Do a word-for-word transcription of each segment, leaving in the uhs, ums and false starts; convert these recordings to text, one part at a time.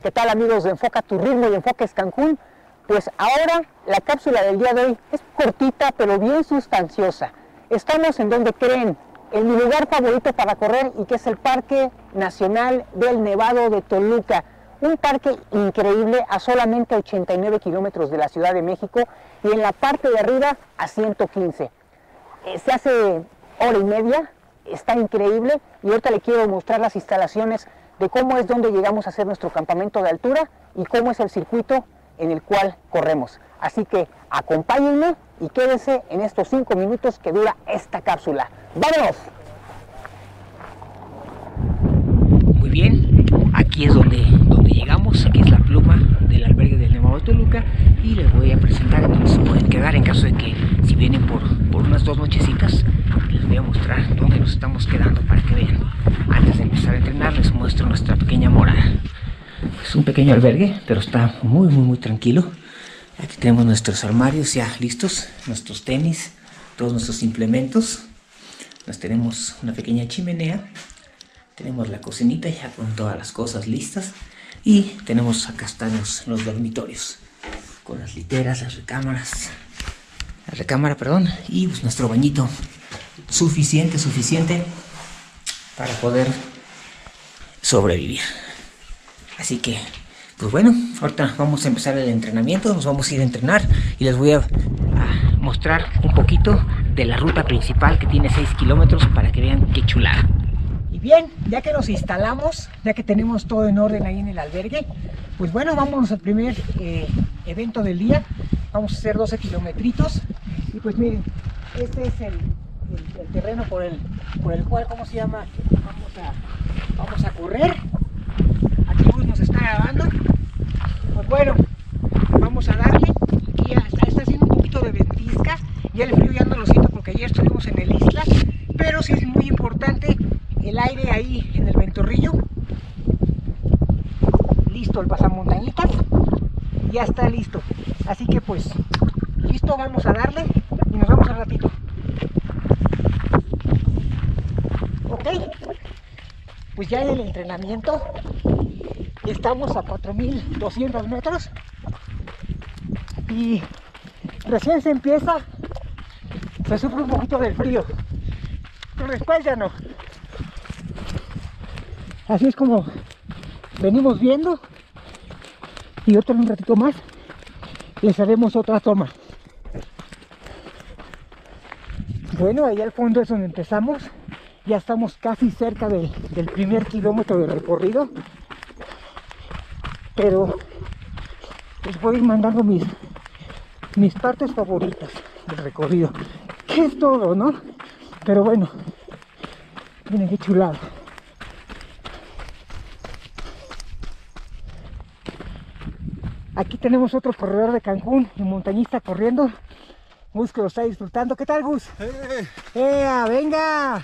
¿Qué tal, amigos de Enfoca tu Ritmo y Enfoques Cancún? Pues ahora la cápsula del día de hoy es cortita pero bien sustanciosa. Estamos en donde creen, en mi lugar favorito para correr, y que es el Parque Nacional del Nevado de Toluca. Un parque increíble a solamente ochenta y nueve kilómetros de la Ciudad de México y en la parte de arriba a ciento quince. Eh, se hace hora y media, está increíble, y ahorita le quiero mostrar las instalaciones de cómo es donde llegamos a hacer nuestro campamento de altura y cómo es el circuito en el cual corremos. Así que acompáñenme y quédense en estos cinco minutos que dura esta cápsula. ¡Vámonos! Muy bien, aquí es donde, donde llegamos, aquí es la pluma del albergue del Nevado de Toluca, y les voy a presentar dónde se pueden quedar en caso de que, si vienen por, por unas dos nochecitas, les voy a mostrar dónde nos estamos quedando para que vean. Antes de empezar a entrenar les muestro nuestra pequeña morada. Es un pequeño albergue, pero está muy muy muy tranquilo. Aquí tenemos nuestros armarios ya listos, nuestros tenis, todos nuestros implementos. Nos tenemos una pequeña chimenea, tenemos la cocinita ya con todas las cosas listas, y tenemos acá están los, los dormitorios con las literas, las recámaras, la recámara, perdón, y pues nuestro bañito suficiente, suficiente para poder sobrevivir. Así que, pues bueno, ahorita vamos a empezar el entrenamiento, nos vamos a ir a entrenar y les voy a, a mostrar un poquito de la ruta principal, que tiene seis kilómetros, para que vean qué chulada. Y bien, ya que nos instalamos, ya que tenemos todo en orden ahí en el albergue, pues bueno, vámonos al primer eh, evento del día. Vamos a hacer doce kilometritos, y pues miren, este es el, el, el terreno por el, por el cual, ¿cómo se llama? Vamos a, vamos a correr. Aquí Gus nos está grabando. Pues bueno, vamos a darle. Aquí ya está, está haciendo un poquito de ventisca, ya el frío ya no lo siento porque ayer estuvimos en el Isla, pero sí es muy importante el aire ahí en el ventorrillo. Listo el pasamontañitas, ya está listo, así que pues listo, vamos a darle y nos vemos al ratito. Ok, pues ya en el entrenamiento estamos a cuatro mil doscientos metros y recién se empieza, se sufre un poquito del frío, pero después ya no. Así es como venimos viendo, y otro un ratito más les haremos otra toma. Bueno, ahí al fondo es donde empezamos, ya estamos casi cerca del, del primer kilómetro de recorrido, pero les voy a ir mandando mis, mis partes favoritas del recorrido, que es todo, ¿no? Pero bueno, miren qué chulada. Aquí tenemos otro corredor de Cancún, un montañista corriendo. Gus, que lo está disfrutando. ¿Qué tal, Gus? ¡Eh! ¡Ea, venga!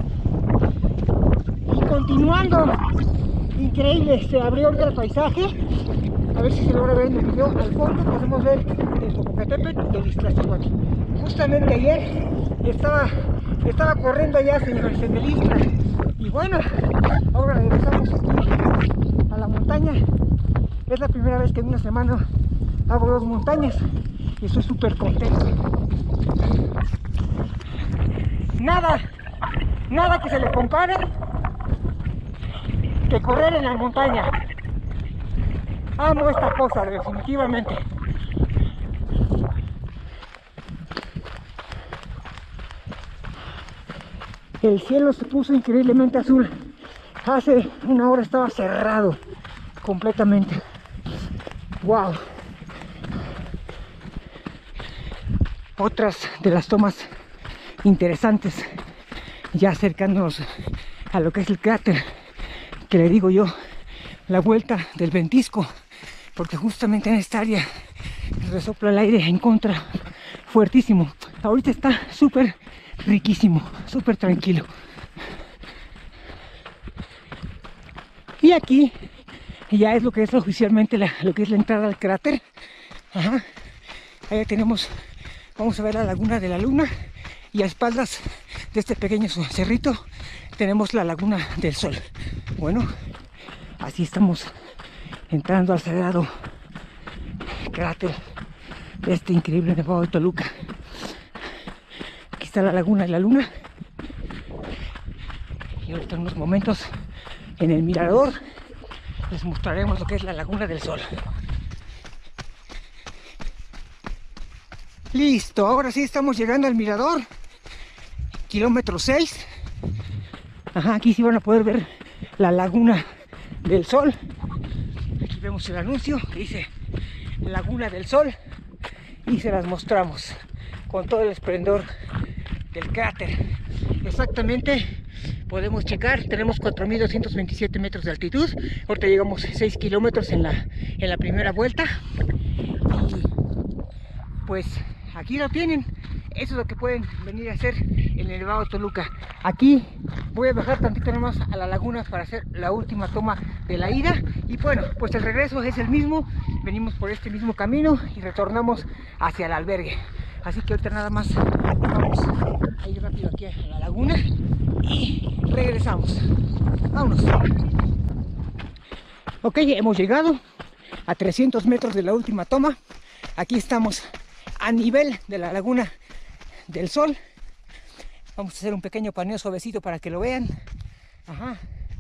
Y continuando, increíble, se abrió ahorita el paisaje. A ver si se logra ver en el video. Al fondo podemos ver el Popocatépetl del Iztaccíhuatl. Justamente ayer estaba, estaba corriendo allá, señores, en el Isla. Y bueno, ahora regresamos aquí a la montaña. Es la primera vez que en una semana hago dos montañas y estoy súper contento. Nada, nada que se le compare que correr en la montaña. Amo esta cosa, definitivamente. El cielo se puso increíblemente azul. Hace una hora estaba cerrado completamente. Wow. Otras de las tomas interesantes, ya acercándonos a lo que es el cráter, que le digo yo la vuelta del ventisco, porque justamente en esta área resopla el aire en contra fuertísimo. Ahorita está súper riquísimo, súper tranquilo. Y aquí ya es lo que es oficialmente la, lo que es la entrada al cráter. Ajá. Allá tenemos, vamos a ver la laguna de la Luna, y a espaldas de este pequeño cerrito tenemos la laguna del Sol. Bueno, así estamos entrando al sagrado cráter de este increíble Nevado de Toluca. Aquí está la laguna de la luna. Y ahorita en unos momentos en el mirador les mostraremos lo que es la laguna del sol. Listo, ahora sí estamos llegando al mirador. Kilómetro seis. Ajá, aquí sí van a poder ver la laguna del sol. Aquí vemos el anuncio que dice Laguna del Sol y se las mostramos con todo el esplendor del cráter. Exactamente, podemos checar, tenemos cuatro mil doscientos veintisiete metros de altitud. Ahorita llegamos seis kilómetros en la, en la primera vuelta. Y pues aquí lo tienen. Eso es lo que pueden venir a hacer en el Nevado de Toluca. Aquí voy a bajar tantito nomás a la laguna para hacer la última toma de la ida. Y bueno, pues el regreso es el mismo. Venimos por este mismo camino y retornamos hacia el albergue. Así que ahorita nada más vamos a ir rápido aquí a la laguna y regresamos. Vámonos. Ok, hemos llegado a trescientos metros de la última toma. Aquí estamos a nivel de la laguna del sol. Vamos a hacer un pequeño paneo suavecito para que lo vean. Ajá.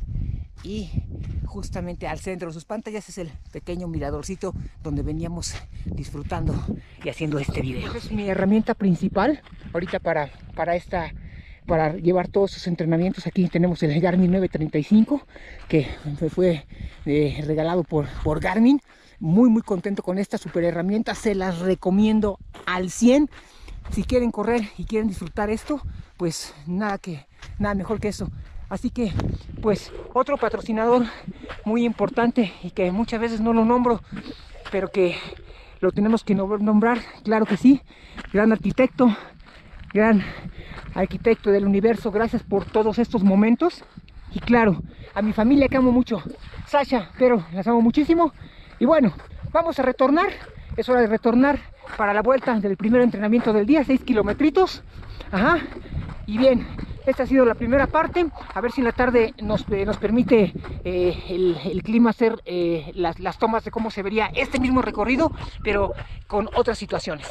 Y justamente al centro de sus pantallas es el pequeño miradorcito donde veníamos disfrutando y haciendo este video. Esa es mi herramienta principal ahorita para, para esta para llevar todos sus entrenamientos. Aquí tenemos el Garmin nueve treinta y cinco que fue eh, regalado por, por Garmin. Muy muy contento con esta super herramienta, se las recomiendo al cien. Si quieren correr y quieren disfrutar esto, pues nada que nada mejor que eso. Así que pues otro patrocinador muy importante y que muchas veces no lo nombro, pero que lo tenemos que nombrar, claro que sí. Gran arquitecto, gran arquitecto del universo, gracias por todos estos momentos. Y claro, a mi familia que amo mucho, Sasha, pero las amo muchísimo. Y bueno, vamos a retornar, es hora de retornar para la vuelta del primer entrenamiento del día, seis kilometritos. Ajá. Y bien, esta ha sido la primera parte, a ver si en la tarde nos, eh, nos permite eh, el, el clima hacer eh, las, las tomas de cómo se vería este mismo recorrido, pero con otras situaciones.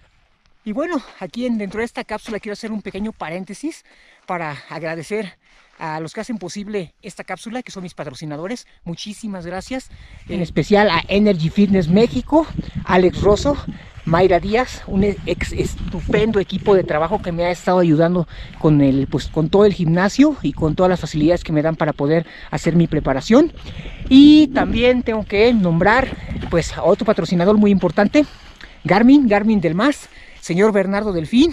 Y bueno, aquí en, dentro de esta cápsula quiero hacer un pequeño paréntesis para agradecer a los que hacen posible esta cápsula, que son mis patrocinadores. Muchísimas gracias, en especial a Energy Fitness México, Alex Rosso, Mayra Díaz, un ex estupendo equipo de trabajo que me ha estado ayudando con, el, pues, con todo el gimnasio y con todas las facilidades que me dan para poder hacer mi preparación. Y también tengo que nombrar pues a otro patrocinador muy importante, Garmin, Garmin del Más, señor Bernardo Delfín.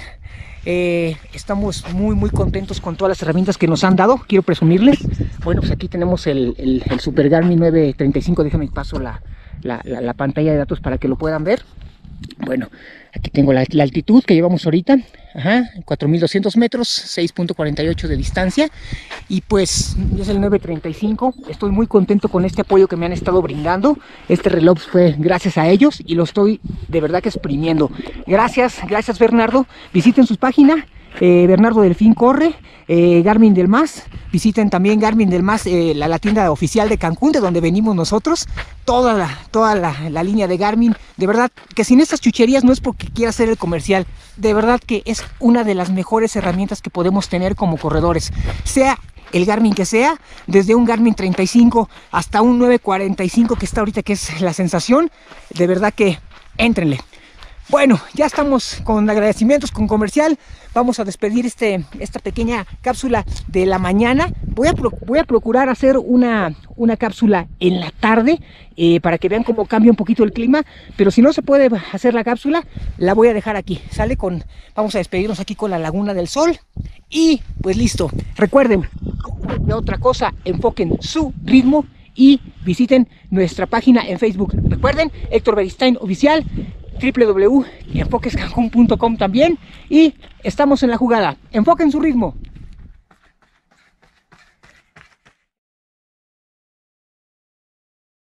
Eh, estamos muy muy contentos con todas las herramientas que nos han dado, quiero presumirles. Bueno, pues aquí tenemos el, el, el Super Garmin nueve treinta y cinco, déjame paso la, la, la, la pantalla de datos para que lo puedan ver. Bueno, aquí tengo la, la altitud que llevamos ahorita, ajá, cuatro mil doscientos metros, seis punto cuarenta y ocho de distancia. Y pues es el nueve treinta y cinco, estoy muy contento con este apoyo que me han estado brindando. Este reloj fue gracias a ellos y lo estoy de verdad que exprimiendo. Gracias, gracias Bernardo. Visiten su página, eh, Bernardo Delfín Corre, eh, Garmin del Más. Visiten también Garmin del Más, eh, la, la tienda oficial de Cancún, de donde venimos nosotros. Toda la, toda la, la línea de Garmin. De verdad que sin estas chucherías, no es porque quiera hacer el comercial, de verdad que es una de las mejores herramientas que podemos tener como corredores. Sea el Garmin que sea, desde un Garmin treinta y cinco hasta un nueve cuarenta y cinco que está ahorita, que es la sensación. De verdad que éntrenle. Bueno, ya estamos con agradecimientos, con comercial. Vamos a despedir este, esta pequeña cápsula de la mañana. Voy a, pro, voy a procurar hacer una, una cápsula en la tarde eh, para que vean cómo cambia un poquito el clima. Pero si no se puede hacer la cápsula, la voy a dejar aquí. Sale con, vamos a despedirnos aquí con la Laguna del Sol. Y pues listo. Recuerden, de otra cosa, enfoquen su ritmo y visiten nuestra página en Facebook. Recuerden, Héctor Beristain Oficial, doble u doble u doble u punto enfoques cancún punto com también, y estamos en la jugada. Enfoquen su ritmo.